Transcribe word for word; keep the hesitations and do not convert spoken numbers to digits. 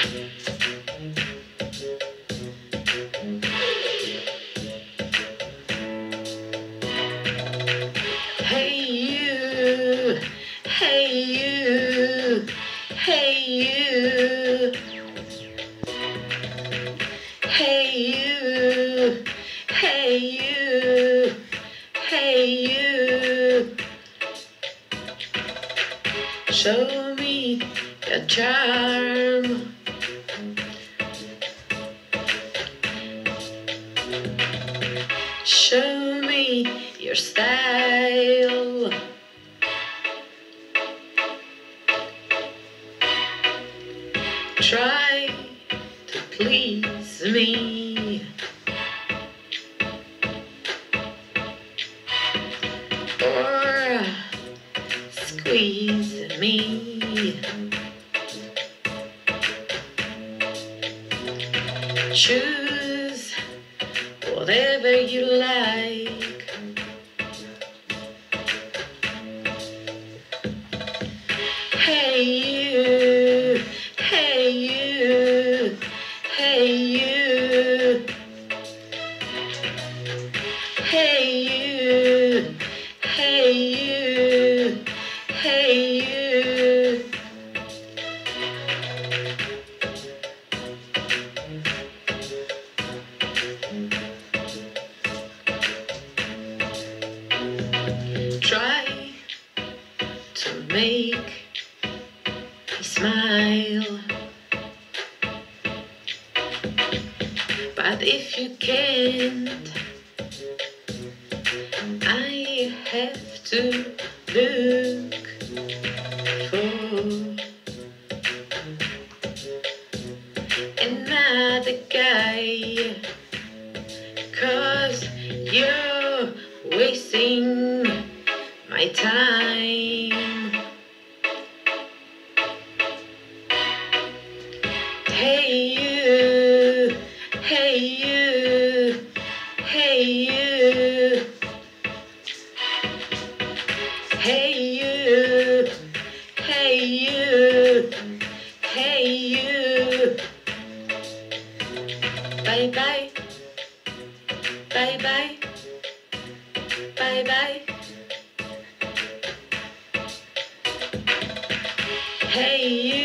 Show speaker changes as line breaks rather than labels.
Hey you, hey you, hey you, hey you, hey you, hey you. Show me your charm. Show me your style. Try to please me, or squeeze me. Choose whatever you like. Hey you, hey you, hey you, hey you, hey you, hey you. Try to make me smile, but if you can't, I have to look for another guy, 'cause you're wasting my time. Hey you, hey you, hey you, hey you, hey you, hey you. Bye bye, bye bye, bye bye. Hey you.